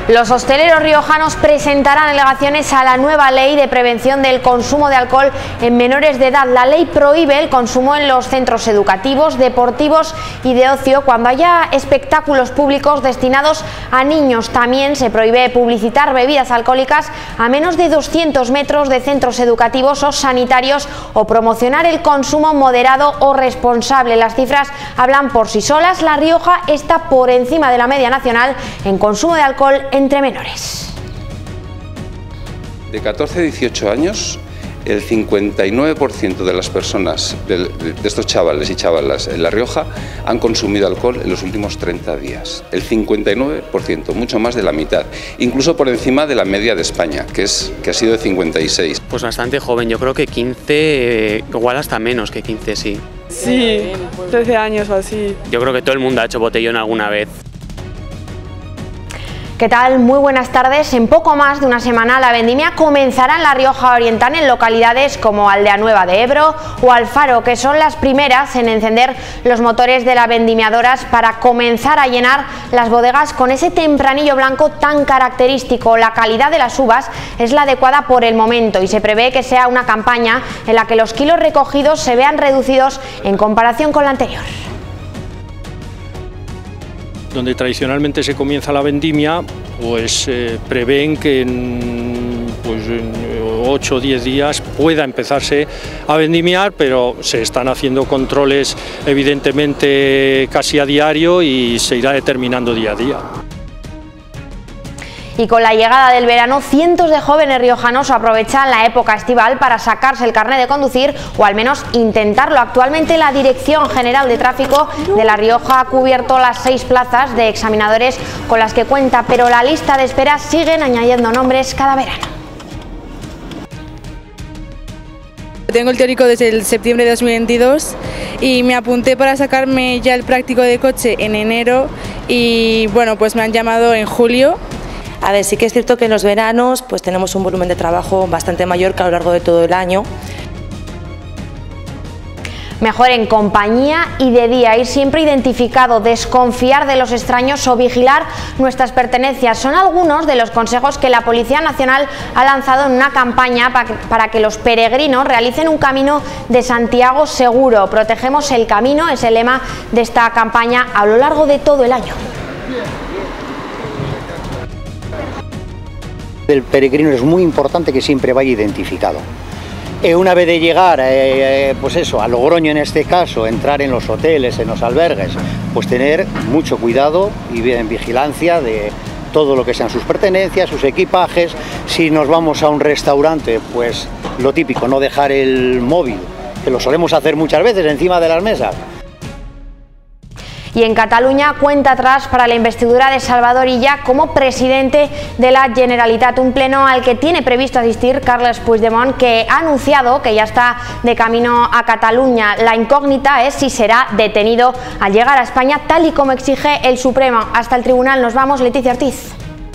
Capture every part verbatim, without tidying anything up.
Los hosteleros riojanos presentarán alegaciones a la nueva ley de prevención del consumo de alcohol en menores de edad. La ley prohíbe el consumo en los centros educativos, deportivos y de ocio cuando haya espectáculos públicos destinados a niños. También se prohíbe publicitar bebidas alcohólicas a menos de doscientos metros de centros educativos o sanitarios o promocionar el consumo moderado o responsable. Las cifras hablan por sí solas. La Rioja está por encima de la media nacional en consumo de alcohol entre menores. De catorce a dieciocho años, el cincuenta y nueve por ciento de las personas, de, de estos chavales y chavalas en La Rioja, han consumido alcohol en los últimos treinta días. El cincuenta y nueve por ciento, mucho más de la mitad, incluso por encima de la media de España, que, es, que ha sido de cincuenta y seis. Pues bastante joven, yo creo que quince, eh, igual hasta menos que quince, sí. Sí, trece años o así. Yo creo que todo el mundo ha hecho botellón alguna vez. ¿Qué tal? Muy buenas tardes. En poco más de una semana la vendimia comenzará en La Rioja Oriental en localidades como Aldea Nueva de Ebro o Alfaro, que son las primeras en encender los motores de las vendimiadoras para comenzar a llenar las bodegas con ese tempranillo blanco tan característico. La calidad de las uvas es la adecuada por el momento y se prevé que sea una campaña en la que los kilos recogidos se vean reducidos en comparación con la anterior. Donde tradicionalmente se comienza la vendimia, pues eh, prevén que en, pues, en ocho o diez días pueda empezarse a vendimiar, pero se están haciendo controles evidentemente casi a diario y se irá determinando día a día. Y con la llegada del verano, cientos de jóvenes riojanos aprovechan la época estival para sacarse el carnet de conducir o al menos intentarlo. Actualmente la Dirección General de Tráfico de La Rioja ha cubierto las seis plazas de examinadores con las que cuenta, pero la lista de espera siguen añadiendo nombres cada verano. Tengo el teórico desde el septiembre de dos mil veintidós y me apunté para sacarme ya el práctico de coche en enero y bueno, pues me han llamado en julio. A ver, sí que es cierto que en los veranos pues tenemos un volumen de trabajo bastante mayor que a lo largo de todo el año. Mejor en compañía y de día, ir siempre identificado, desconfiar de los extraños o vigilar nuestras pertenencias. Son algunos de los consejos que la Policía Nacional ha lanzado en una campaña para que los peregrinos realicen un camino de Santiago seguro. Protegemos el camino, es el lema de esta campaña a lo largo de todo el año. El peregrino es muy importante que siempre vaya identificado. Eh, una vez de llegar eh, pues eso, a Logroño en este caso, entrar en los hoteles, en los albergues, pues tener mucho cuidado y en vigilancia de todo lo que sean sus pertenencias, sus equipajes. Si nos vamos a un restaurante, pues lo típico, no dejar el móvil, que lo solemos hacer muchas veces encima de las mesas. Y en Cataluña, cuenta atrás para la investidura de Salvador Illa como presidente de la Generalitat, un pleno al que tiene previsto asistir Carles Puigdemont, que ha anunciado que ya está de camino a Cataluña. La incógnita es si será detenido al llegar a España, tal y como exige el Supremo. Hasta el tribunal nos vamos, Leticia Ortiz.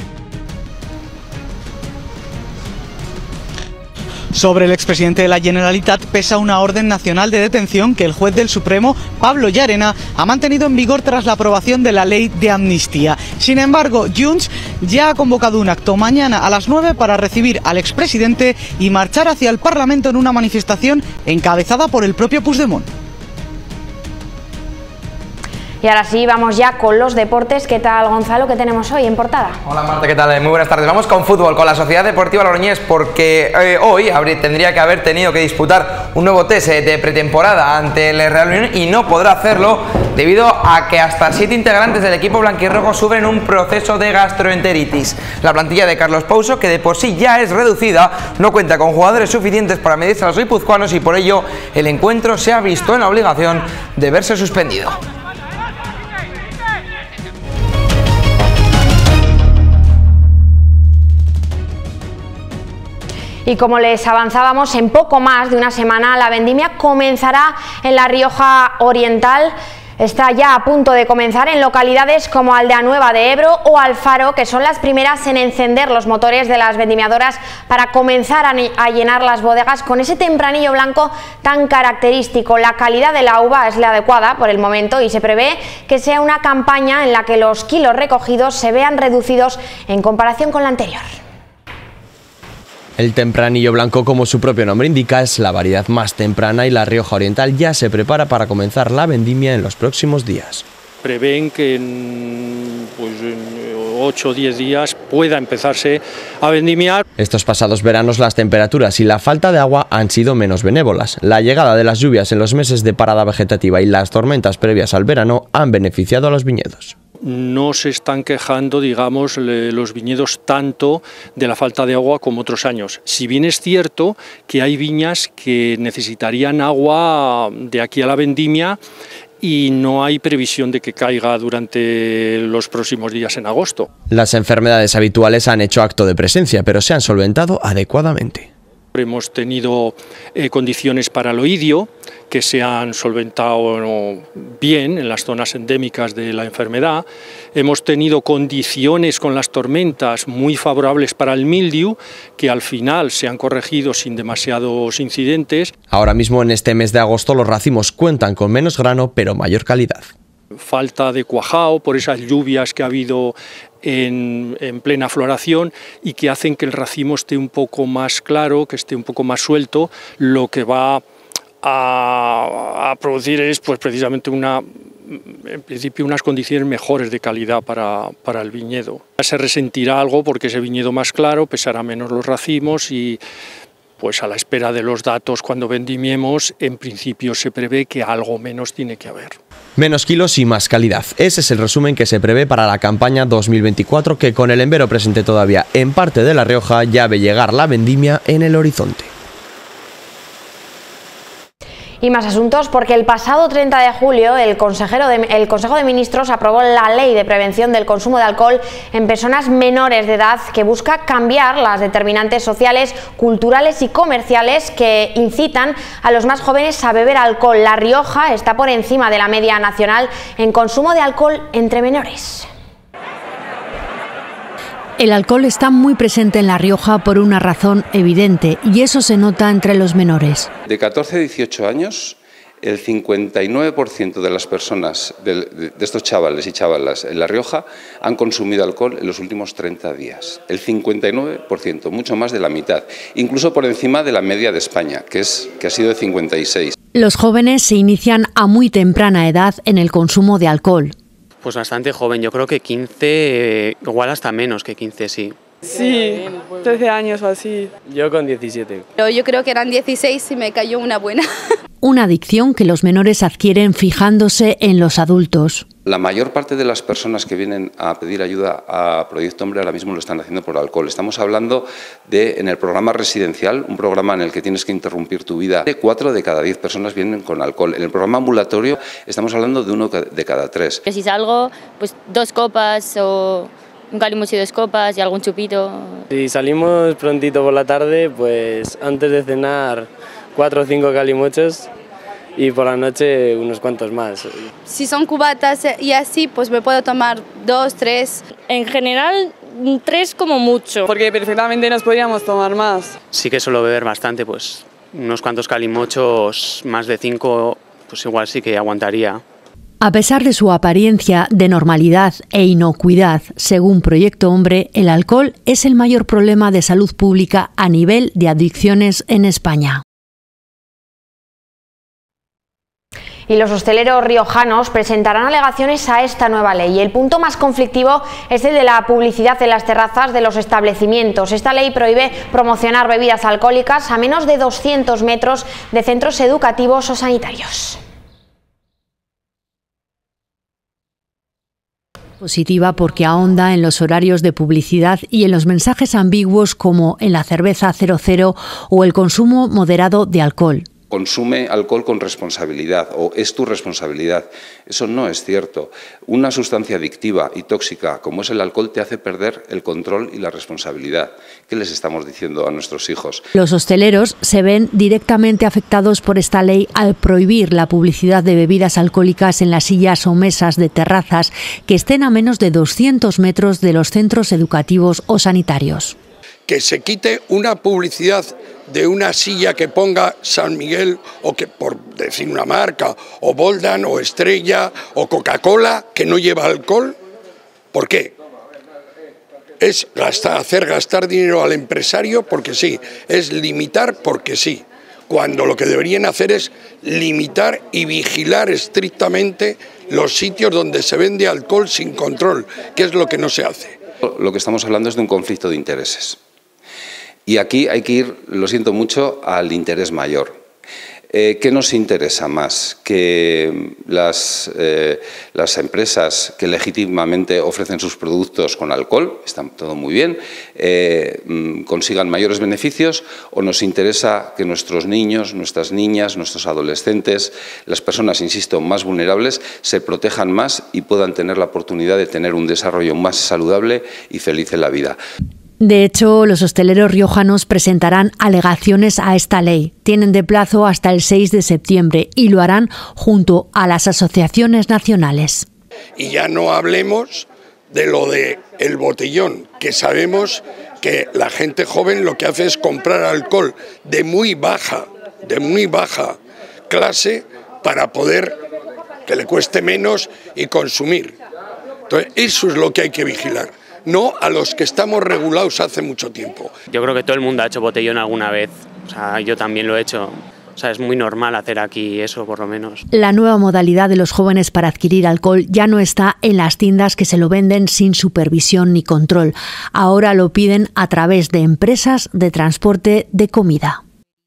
Sobre el expresidente de la Generalitat pesa una orden nacional de detención que el juez del Supremo, Pablo Llarena, ha mantenido en vigor tras la aprobación de la ley de amnistía. Sin embargo, Junts ya ha convocado un acto mañana a las nueve para recibir al expresidente y marchar hacia el Parlamento en una manifestación encabezada por el propio Puigdemont. Y ahora sí, vamos ya con los deportes. ¿Qué tal, Gonzalo? ¿Qué tenemos hoy en portada? Hola Marta, ¿qué tal? Muy buenas tardes. Vamos con fútbol, con la Sociedad Deportiva Logroñés, porque eh, hoy habría, tendría que haber tenido que disputar un nuevo test de pretemporada ante el Real Unión y no podrá hacerlo debido a que hasta siete integrantes del equipo blanquirrojo sufren un proceso de gastroenteritis. La plantilla de Carlos Pouso, que de por sí ya es reducida, no cuenta con jugadores suficientes para medirse a los guipuzcoanos y por ello el encuentro se ha visto en la obligación de verse suspendido. Y como les avanzábamos, en poco más de una semana la vendimia comenzará en La Rioja Oriental. Está ya a punto de comenzar en localidades como Aldeanueva de Ebro o Alfaro, que son las primeras en encender los motores de las vendimiadoras para comenzar a llenar las bodegas con ese tempranillo blanco tan característico. La calidad de la uva es la adecuada por el momento y se prevé que sea una campaña en la que los kilos recogidos se vean reducidos en comparación con la anterior. El tempranillo blanco, como su propio nombre indica, es la variedad más temprana y la Rioja Oriental ya se prepara para comenzar la vendimia en los próximos días. Prevén que en, pues, en ocho o diez días pueda empezarse a vendimiar. Estos pasados veranos las temperaturas y la falta de agua han sido menos benévolas. La llegada de las lluvias en los meses de parada vegetativa y las tormentas previas al verano han beneficiado a los viñedos. No se están quejando, digamos, los viñedos tanto de la falta de agua como otros años. Si bien es cierto que hay viñas que necesitarían agua de aquí a la vendimia y no hay previsión de que caiga durante los próximos días en agosto. Las enfermedades habituales han hecho acto de presencia, pero se han solventado adecuadamente. Hemos tenido eh, condiciones para el oidio que se han solventado bien en las zonas endémicas de la enfermedad. Hemos tenido condiciones con las tormentas muy favorables para el mildiu, que al final se han corregido sin demasiados incidentes. Ahora mismo en este mes de agosto los racimos cuentan con menos grano pero mayor calidad. Falta de cuajao por esas lluvias que ha habido en, en plena floración y que hacen que el racimo esté un poco más claro, que esté un poco más suelto, lo que va a, a producir es pues precisamente una, en principio unas condiciones mejores de calidad para, para el viñedo. Se resentirá algo porque ese viñedo más claro pesará menos los racimos y pues a la espera de los datos cuando vendimiemos, en principio se prevé que algo menos tiene que haber. Menos kilos y más calidad. Ese es el resumen que se prevé para la campaña dos mil veinticuatro, que con el embero presente todavía en parte de La Rioja ya ve llegar la vendimia en el horizonte. Y más asuntos, porque el pasado treinta de julio el, consejero de, el Consejo de Ministros aprobó la Ley de Prevención del Consumo de Alcohol en personas menores de edad, que busca cambiar las determinantes sociales, culturales y comerciales que incitan a los más jóvenes a beber alcohol. La Rioja está por encima de la media nacional en consumo de alcohol entre menores. El alcohol está muy presente en La Rioja por una razón evidente, y eso se nota entre los menores. De catorce a dieciocho años, el cincuenta y nueve por ciento de las personas, de, de estos chavales y chavalas en La Rioja, han consumido alcohol en los últimos treinta días. El cincuenta y nueve por ciento, mucho más de la mitad, incluso por encima de la media de España, que, es, que ha sido de cincuenta y seis. Los jóvenes se inician a muy temprana edad en el consumo de alcohol. Pues bastante joven, yo creo que quince, igual hasta menos que quince, sí. Sí, trece años o así. Yo con diecisiete. Pero yo creo que eran dieciséis y me cayó una buena. Una adicción que los menores adquieren fijándose en los adultos. La mayor parte de las personas que vienen a pedir ayuda a Proyecto Hombre ahora mismo lo están haciendo por alcohol. Estamos hablando de, en el programa residencial, un programa en el que tienes que interrumpir tu vida, de cuatro de cada diez personas vienen con alcohol. En el programa ambulatorio estamos hablando de uno de cada tres. Si salgo, pues dos copas o un calimocho y dos copas y algún chupito. Si salimos prontito por la tarde, pues antes de cenar cuatro o cinco calimochos y por la noche unos cuantos más. Si son cubatas y así, pues me puedo tomar dos, tres. En general, tres como mucho. Porque perfectamente nos podríamos tomar más. Sí que suelo beber bastante, pues unos cuantos calimochos, más de cinco, pues igual sí que aguantaría. A pesar de su apariencia de normalidad e inocuidad, según Proyecto Hombre, el alcohol es el mayor problema de salud pública a nivel de adicciones en España. Y los hosteleros riojanos presentarán alegaciones a esta nueva ley. El punto más conflictivo es el de la publicidad en las terrazas de los establecimientos. Esta ley prohíbe promocionar bebidas alcohólicas a menos de doscientos metros de centros educativos o sanitarios. Positiva porque ahonda en los horarios de publicidad y en los mensajes ambiguos como en la cerveza cero cero o el consumo moderado de alcohol. consume alcohol con responsabilidad o es tu responsabilidad. Eso no es cierto. Una sustancia adictiva y tóxica como es el alcohol te hace perder el control y la responsabilidad. ¿Qué les estamos diciendo a nuestros hijos? Los hosteleros se ven directamente afectados por esta ley al prohibir la publicidad de bebidas alcohólicas en las sillas o mesas de terrazas que estén a menos de doscientos metros de los centros educativos o sanitarios. Que se quite una publicidad de una silla que ponga San Miguel o que, por decir una marca, o Boldan o Estrella o Coca-Cola que no lleva alcohol. ¿Por qué? Es gastar, hacer gastar dinero al empresario porque sí, es limitar porque sí, cuando lo que deberían hacer es limitar y vigilar estrictamente los sitios donde se vende alcohol sin control, que es lo que no se hace. Lo que estamos hablando es de un conflicto de intereses. Y aquí hay que ir, lo siento mucho, al interés mayor. Eh, ¿Qué nos interesa más? ¿Que las, eh, las empresas que legítimamente ofrecen sus productos con alcohol, están todo muy bien, eh, consigan mayores beneficios? ¿O nos interesa que nuestros niños, nuestras niñas, nuestros adolescentes, las personas, insisto, más vulnerables, se protejan más y puedan tener la oportunidad de tener un desarrollo más saludable y feliz en la vida? De hecho, los hosteleros riojanos presentarán alegaciones a esta ley. Tienen de plazo hasta el seis de septiembre y lo harán junto a las asociaciones nacionales. Y ya no hablemos de lo de el botellón, que sabemos que la gente joven lo que hace es comprar alcohol de muy baja, de muy baja clase para poder que le cueste menos y consumir. Entonces, eso es lo que hay que vigilar. No a los que estamos regulados hace mucho tiempo. Yo creo que todo el mundo ha hecho botellón alguna vez, o sea, yo también lo he hecho. O sea, es muy normal hacer aquí eso, por lo menos. La nueva modalidad de los jóvenes para adquirir alcohol ya no está en las tiendas que se lo venden sin supervisión ni control. Ahora lo piden a través de empresas de transporte de comida.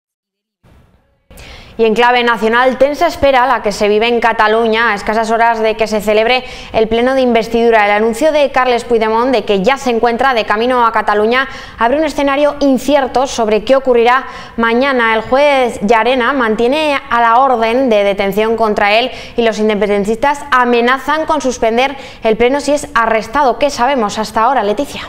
Y en clave nacional, tensa espera la que se vive en Cataluña a escasas horas de que se celebre el pleno de investidura. El anuncio de Carles Puigdemont de que ya se encuentra de camino a Cataluña abre un escenario incierto sobre qué ocurrirá mañana. El juez Llarena mantiene a la orden de detención contra él y los independentistas amenazan con suspender el pleno si es arrestado. ¿Qué sabemos hasta ahora, Leticia?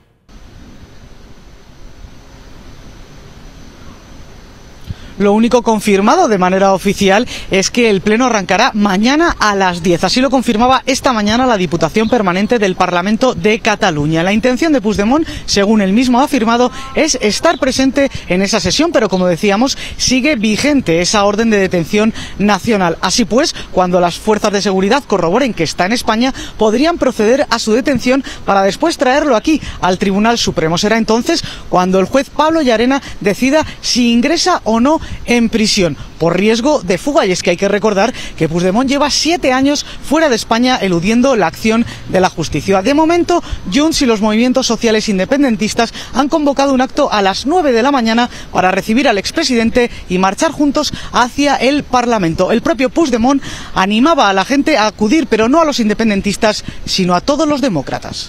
Lo único confirmado de manera oficial es que el pleno arrancará mañana a las diez. Así lo confirmaba esta mañana la Diputación Permanente del Parlamento de Cataluña. La intención de Puigdemont, según él mismo ha afirmado, es estar presente en esa sesión, pero como decíamos, sigue vigente esa orden de detención nacional. Así pues, cuando las fuerzas de seguridad corroboren que está en España, podrían proceder a su detención para después traerlo aquí al Tribunal Supremo. Será entonces cuando el juez Pablo Llarena decida si ingresa o no en prisión por riesgo de fuga. Y es que hay que recordar que Puigdemont lleva siete años fuera de España eludiendo la acción de la justicia. De momento, Junts y los movimientos sociales independentistas han convocado un acto a las nueve de la mañana para recibir al expresidente y marchar juntos hacia el Parlamento. El propio Puigdemont animaba a la gente a acudir, pero no a los independentistas, sino a todos los demòcrates.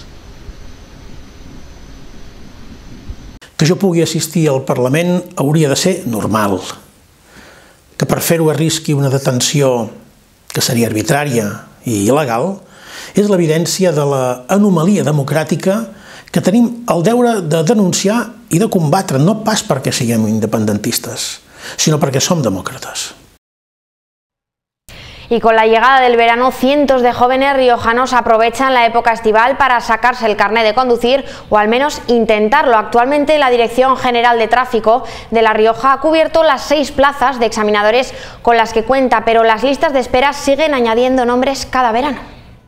Que jo pugui assistir al Parlament hauria de ser normal. Que per fer-ho arrisqui una detenció que seria arbitrària i il·legal és l'evidència de l'anomalia democràtica que tenim el deure de denunciar i de combatre, no pas perquè siguem independentistes, sinó perquè som demòcrates. Y con la llegada del verano, cientos de jóvenes riojanos aprovechan la época estival para sacarse el carnet de conducir o al menos intentarlo. Actualmente la Dirección General de Tráfico de La Rioja ha cubierto las seis plazas de examinadores con las que cuenta, pero las listas de espera siguen añadiendo nombres cada verano.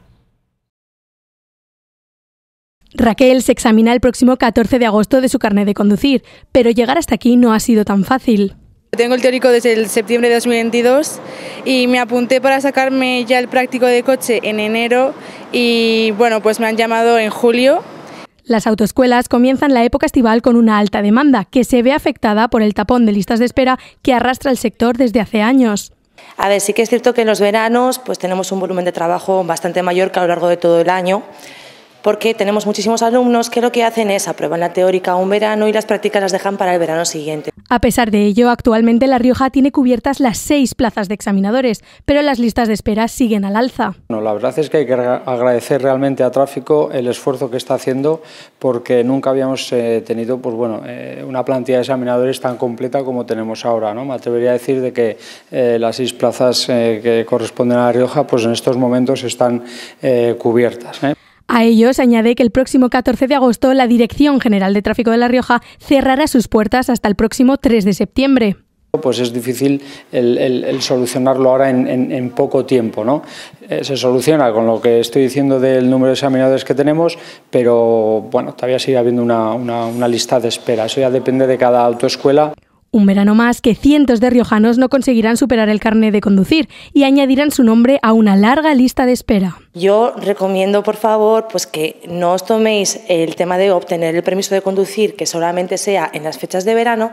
Raquel se examina el próximo catorce de agosto de su carnet de conducir, pero llegar hasta aquí no ha sido tan fácil. Tengo el teórico desde el septiembre de dos mil veintidós y me apunté para sacarme ya el práctico de coche en enero y bueno, pues me han llamado en julio. Las autoescuelas comienzan la época estival con una alta demanda que se ve afectada por el tapón de listas de espera que arrastra el sector desde hace años. A ver, sí que es cierto que en los veranos pues tenemos un volumen de trabajo bastante mayor que a lo largo de todo el año. porque tenemos muchísimos alumnos que lo que hacen es aprueban la teórica un verano y las prácticas las dejan para el verano siguiente. A pesar de ello, actualmente La Rioja tiene cubiertas las seis plazas de examinadores, pero las listas de espera siguen al alza. Bueno, la verdad es que hay que agradecer realmente a Tráfico el esfuerzo que está haciendo, porque nunca habíamos eh, tenido pues, bueno, eh, una plantilla de examinadores tan completa como tenemos ahora, ¿no? Me atrevería a decir de que eh, las seis plazas eh, que corresponden a La Rioja pues, en estos momentos están eh, cubiertas, ¿eh? A ello se añade que el próximo catorce de agosto la Dirección General de Tráfico de La Rioja cerrará sus puertas hasta el próximo tres de septiembre. Pues es difícil el, el, el solucionarlo ahora en, en, en poco tiempo, ¿no? Eh, se soluciona con lo que estoy diciendo del número de examinadores que tenemos, pero bueno, todavía sigue habiendo una, una, una lista de espera. Eso ya depende de cada autoescuela. Un verano más que cientos de riojanos no conseguirán superar el carné de conducir y añadirán su nombre a una larga lista de espera. Yo recomiendo, por favor, pues que no os toméis el tema de obtener el permiso de conducir, que solamente sea en las fechas de verano.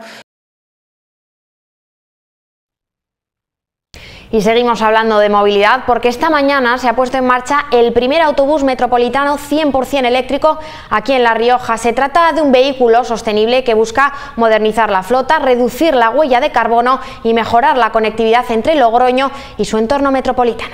Y seguimos hablando de movilidad porque esta mañana se ha puesto en marcha el primer autobús metropolitano cien por cien eléctrico aquí en La Rioja. Se trata de un vehículo sostenible que busca modernizar la flota, reducir la huella de carbono y mejorar la conectividad entre Logroño y su entorno metropolitano.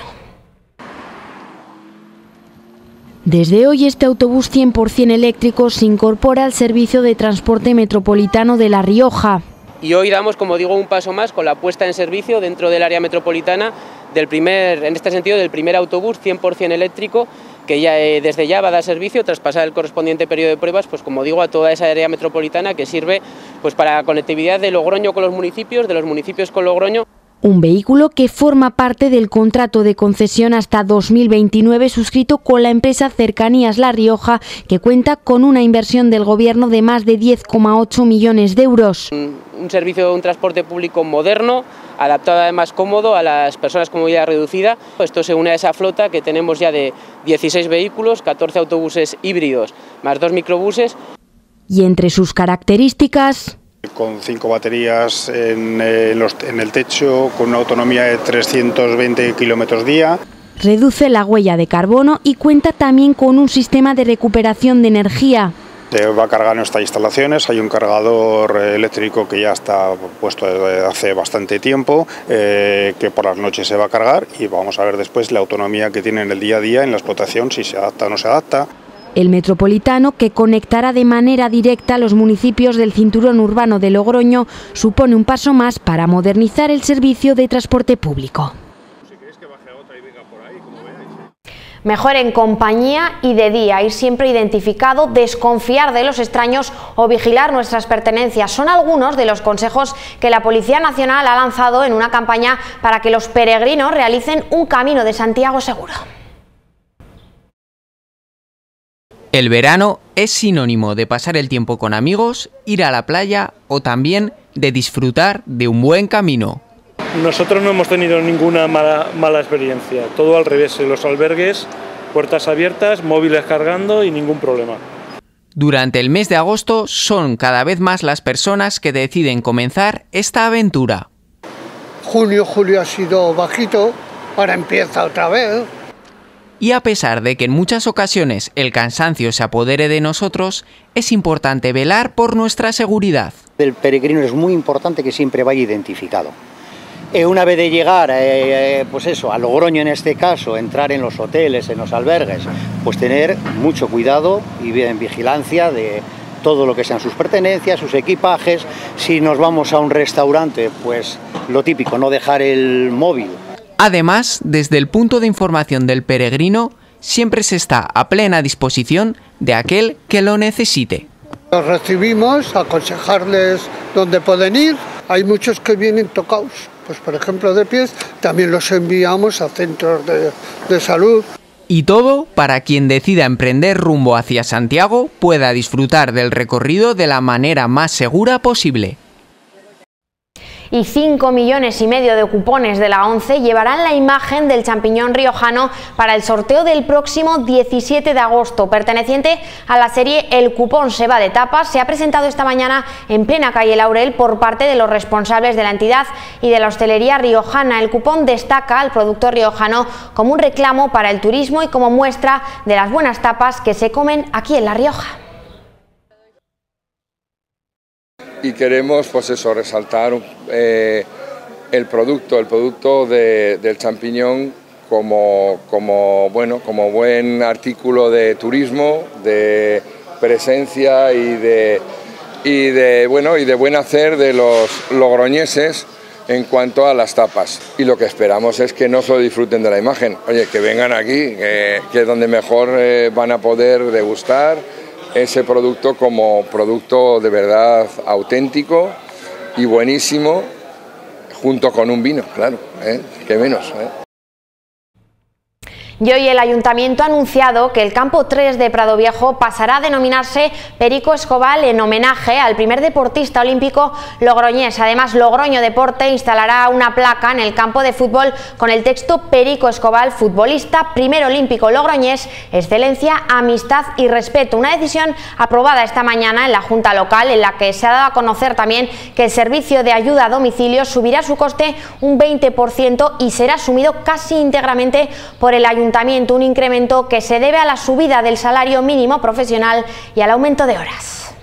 Desde hoy este autobús cien por cien eléctrico se incorpora al servicio de transporte metropolitano de La Rioja. Y hoy damos, como digo, un paso más con la puesta en servicio dentro del área metropolitana del primer, en este sentido, del primer autobús cien por cien eléctrico que ya eh, desde ya va a dar servicio tras pasar el correspondiente periodo de pruebas, pues como digo, a toda esa área metropolitana que sirve pues para la conectividad de Logroño con los municipios, de los municipios con Logroño. Un vehículo que forma parte del contrato de concesión hasta dos mil veintinueve suscrito con la empresa Cercanías La Rioja, que cuenta con una inversión del Gobierno de más de diez coma ocho millones de euros. Un, un servicio, un transporte público moderno, adaptado además cómodo a las personas con movilidad reducida. Esto se une a esa flota que tenemos ya de dieciséis vehículos, catorce autobuses híbridos, más dos microbuses. Y entre sus características, con cinco baterías en, eh, los, en el techo, con una autonomía de trescientos veinte kilómetros día. Reduce la huella de carbono y cuenta también con un sistema de recuperación de energía. Se va a cargar en nuestras instalaciones, hay un cargador eléctrico que ya está puesto desde hace bastante tiempo, eh, que por las noches se va a cargar y vamos a ver después la autonomía que tiene en el día a día en la explotación, si se adapta o no se adapta. El metropolitano, que conectará de manera directa a los municipios del cinturón urbano de Logroño, supone un paso más para modernizar el servicio de transporte público. Mejor en compañía y de día, ir siempre identificado, desconfiar de los extraños o vigilar nuestras pertenencias. Son algunos de los consejos que la Policía Nacional ha lanzado en una campaña para que los peregrinos realicen un camino de Santiago seguro. El verano es sinónimo de pasar el tiempo con amigos, ir a la playa o también de disfrutar de un buen camino. Nosotros no hemos tenido ninguna mala, mala experiencia, todo al revés, en los albergues, puertas abiertas, móviles cargando y ningún problema. Durante el mes de agosto son cada vez más las personas que deciden comenzar esta aventura. Junio, julio ha sido bajito, ahora empieza otra vez. Y a pesar de que en muchas ocasiones el cansancio se apodere de nosotros, es importante velar por nuestra seguridad. El peregrino es muy importante que siempre vaya identificado. Eh, una vez de llegar, eh, pues eso, a Logroño en este caso, entrar en los hoteles, en los albergues, pues tener mucho cuidado y en vigilancia de todo lo que sean sus pertenencias, sus equipajes. Si nos vamos a un restaurante, pues lo típico, no dejar el móvil. Además, desde el punto de información del peregrino, siempre se está a plena disposición de aquel que lo necesite. Los recibimos, aconsejarles dónde pueden ir. Hay muchos que vienen tocados, pues por ejemplo de pies, también los enviamos a centros de, de salud. Y todo para quien decida emprender rumbo hacia Santiago pueda disfrutar del recorrido de la manera más segura posible. y cinco millones y medio de cupones de la ONCE llevarán la imagen del champiñón riojano para el sorteo del próximo diecisiete de agosto. Perteneciente a la serie El cupón se va de tapas, se ha presentado esta mañana en plena calle Laurel por parte de los responsables de la entidad y de la hostelería riojana. El cupón destaca al producto riojano como un reclamo para el turismo y como muestra de las buenas tapas que se comen aquí en La Rioja. Y queremos, pues eso, resaltar eh, el producto, el producto de, del champiñón como, como, bueno, como buen artículo de turismo, de presencia y de, y de, bueno, y de buen hacer de los logroñeses en cuanto a las tapas. Y lo que esperamos es que no solo disfruten de la imagen, oye, que vengan aquí, que, que es donde mejor eh, van a poder degustar ese producto como producto de verdad auténtico y buenísimo, junto con un vino, claro, ¿eh? Qué menos, ¿eh? Y hoy el Ayuntamiento ha anunciado que el campo tres de Prado Viejo pasará a denominarse Perico Escobal en homenaje al primer deportista olímpico logroñés. Además, Logroño Deporte instalará una placa en el campo de fútbol con el texto Perico Escobal, futbolista, primer olímpico logroñés, excelencia, amistad y respeto. Una decisión aprobada esta mañana en la Junta Local, en la que se ha dado a conocer también que el servicio de ayuda a domicilio subirá su coste un veinte por ciento y será asumido casi íntegramente por el Ayuntamiento. Un incremento que se debe a la subida del salario mínimo profesional y al aumento de horas.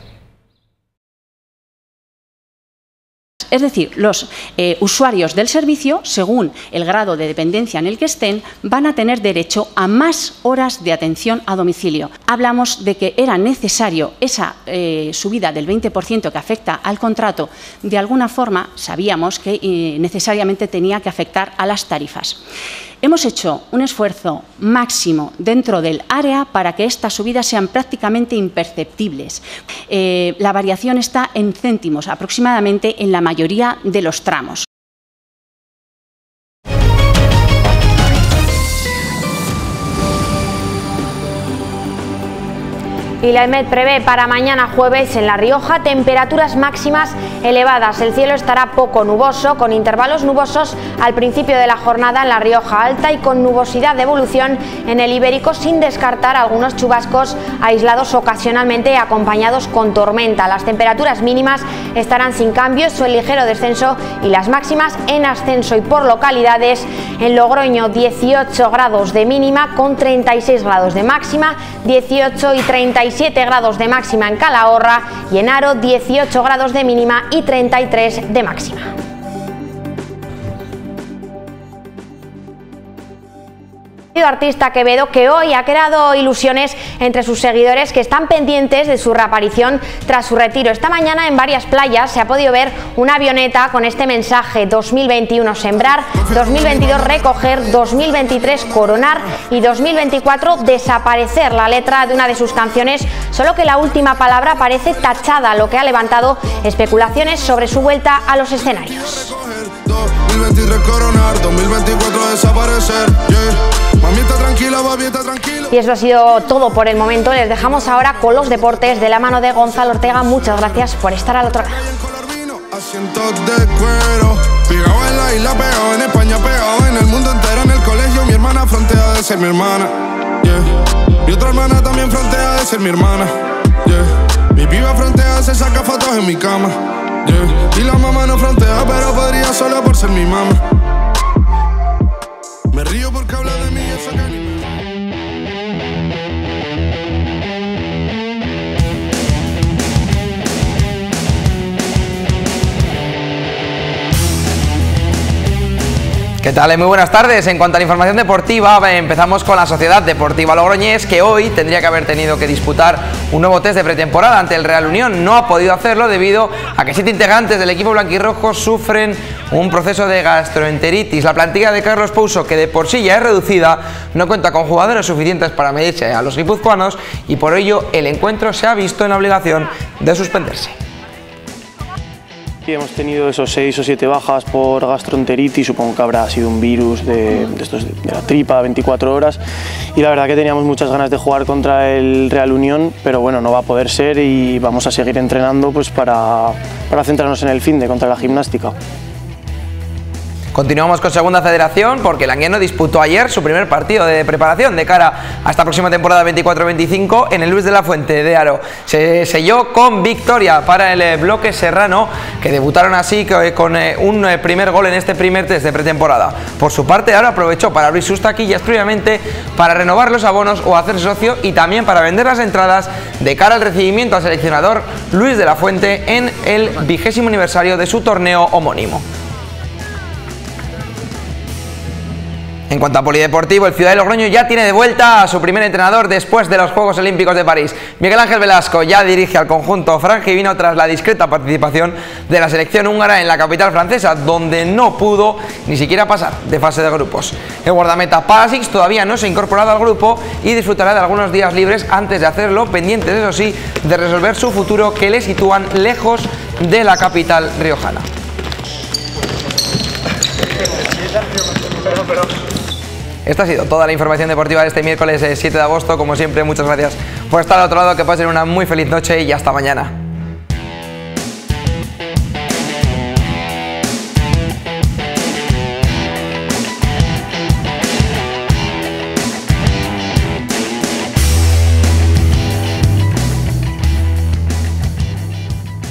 Es decir, los eh, usuarios del servicio, según el grado de dependencia en el que estén, van a tener derecho a más horas de atención a domicilio. Hablamos de que era necesario esa eh, subida del veinte por ciento que afecta al contrato. De alguna forma, sabíamos que eh, necesariamente tenía que afectar a las tarifas. Hemos hecho un esfuerzo máximo dentro del área para que estas subidas sean prácticamente imperceptibles. Eh, la variación está en céntimos aproximadamente en la mayoría de los tramos. Y la EMET prevé para mañana jueves en La Rioja temperaturas máximas elevadas. El cielo estará poco nuboso, con intervalos nubosos al principio de la jornada en La Rioja Alta y con nubosidad de evolución en el Ibérico, sin descartar algunos chubascos aislados ocasionalmente acompañados con tormenta. Las temperaturas mínimas estarán sin cambios o en ligero descenso y las máximas en ascenso. Y por localidades, en Logroño dieciocho grados de mínima con treinta y seis grados de máxima, dieciocho y treinta y siete grados de máxima en Calahorra y en Haro dieciocho grados de mínima y treinta y tres de máxima. Artista Quevedo, que hoy ha creado ilusiones entre sus seguidores que están pendientes de su reaparición tras su retiro. Esta mañana en varias playas se ha podido ver una avioneta con este mensaje: dos mil veintiuno sembrar, dos mil veintidós recoger, dos mil veintitrés coronar y dos mil veinticuatro desaparecer. La letra de una de sus canciones, solo que la última palabra parece tachada, lo que ha levantado especulaciones sobre su vuelta a los escenarios. dos mil veintitrés coronar, dos mil veinticuatro desaparecer, yeah. Mamita tranquila, babita tranquila. Y eso ha sido todo por el momento. Les dejamos ahora con los deportes de la mano de Gonzalo Ortega. Muchas gracias por estar al otro lado. Asientos de cuero, pegado en la isla, pegado en España, pegado en el mundo entero, en el colegio. Mi hermana frontea de ser mi hermana, yeah. Mi otra hermana también frontea de ser mi hermana, yeah. Mi piba frontea, se saca fotos en mi cama, yeah. Y la mamá no frontea, pero podría solo por ser mi mamá. Me río porque habla de mí, eso que ni me... ¿Qué tal? Muy buenas tardes. En cuanto a la información deportiva, empezamos con la Sociedad Deportiva Logroñés, que hoy tendría que haber tenido que disputar un nuevo test de pretemporada ante el Real Unión. No ha podido hacerlo debido a que siete integrantes del equipo blanquirrojo sufren un proceso de gastroenteritis. La plantilla de Carlos Pouso, que de por sí ya es reducida, no cuenta con jugadores suficientes para medirse a los guipuzcoanos y por ello el encuentro se ha visto en la obligación de suspenderse. Hemos tenido esos seis o siete bajas por gastroenteritis, supongo que habrá sido un virus de, de, estos, de la tripa, veinticuatro horas, y la verdad que teníamos muchas ganas de jugar contra el Real Unión, pero bueno, no va a poder ser y vamos a seguir entrenando pues para, para centrarnos en el finde contra la Gimnástica. Continuamos con Segunda Federación porque el Anguiano disputó ayer su primer partido de preparación de cara a esta próxima temporada veinticuatro veinticinco en el Luis de la Fuente de Haro. Se selló con victoria para el bloque serrano, que debutaron así con un primer gol en este primer test de pretemporada. Por su parte, Haro aprovechó para abrir sus taquillas previamente, para renovar los abonos o hacerse socio y también para vender las entradas de cara al recibimiento al seleccionador Luis de la Fuente en el vigésimo aniversario de su torneo homónimo. En cuanto a polideportivo, el Ciudad de Logroño ya tiene de vuelta a su primer entrenador después de los Juegos Olímpicos de París. Miguel Ángel Velasco ya dirige al conjunto frangivino tras la discreta participación de la selección húngara en la capital francesa, donde no pudo ni siquiera pasar de fase de grupos. El guardameta Palasic todavía no se ha incorporado al grupo y disfrutará de algunos días libres antes de hacerlo, pendientes, eso sí, de resolver su futuro, que le sitúan lejos de la capital riojana. Esta ha sido toda la información deportiva de este miércoles siete de agosto. Como siempre, muchas gracias por estar al otro lado, que pasen una muy feliz noche y hasta mañana.